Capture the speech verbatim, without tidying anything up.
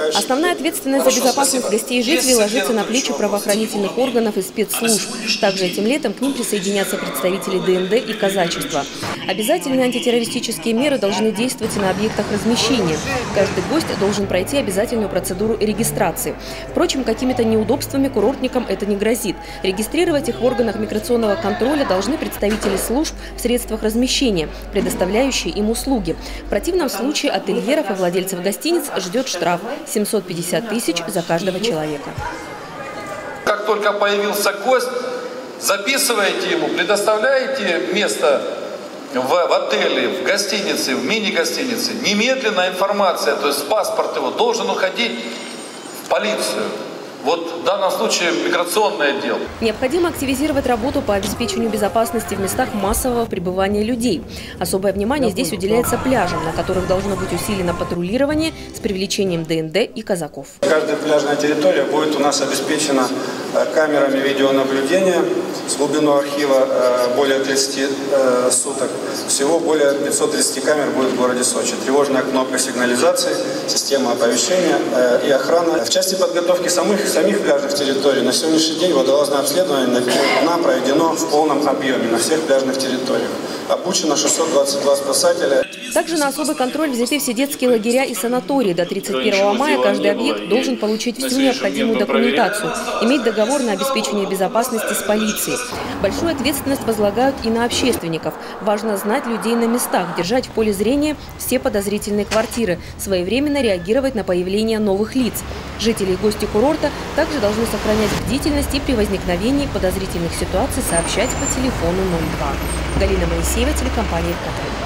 Основная ответственность за безопасность гостей и жителей ложится на плечи правоохранительных органов и спецслужб. Также этим летом к ним присоединятся представители Дэ Эн Дэ и казачества. Обязательные антитеррористические меры должны действовать и на объектах размещения. Каждый гость должен пройти обязательную процедуру регистрации. Впрочем, какими-то неудобствами курортникам это не грозит. Регистрировать их в органах миграционного контроля должны представители служб в средствах размещения, предоставляющие им услуги. В противном случае ательеров и владельцев гостиниц ждет штраф – семьсот пятьдесят тысяч за каждого человека. Как только появился гость, записываете ему, предоставляете место в, в отеле, в гостинице, в мини-гостинице. Немедленно информация, то есть паспорт его должен уходить в полицию. Вот в данном случае миграционный отдел. Необходимо активизировать работу по обеспечению безопасности в местах массового пребывания людей. Особое внимание здесь уделяется пляжам, на которых должно быть усилено патрулирование с привлечением Дэ Эн Дэ и казаков. Каждая пляжная территория будет у нас обеспечена камерами видеонаблюдения с глубиной архива более тридцати суток. Всего более пятисот тридцати камер будет в городе Сочи. Тревожная кнопка сигнализации, система оповещения и охрана. В части подготовки самых самих пляжных территорий на сегодняшний день водолазное обследование дна проведено в полном объеме на всех пляжных территориях. Обучено шестьсот двадцать два спасателя. Также на особый контроль взяты все детские лагеря и санатории. До тридцать первого мая каждый объект должен получить всю необходимую документацию, иметь договор на обеспечение безопасности с полицией. Большую ответственность возлагают и на общественников. Важно знать людей на местах, держать в поле зрения все подозрительные квартиры, своевременно реагировать на появление новых лиц. Жители и гости курорта также должны сохранять бдительность и при возникновении подозрительных ситуаций сообщать по телефону ноль два. Галина Моисеева, телекомпания «Эвкотел».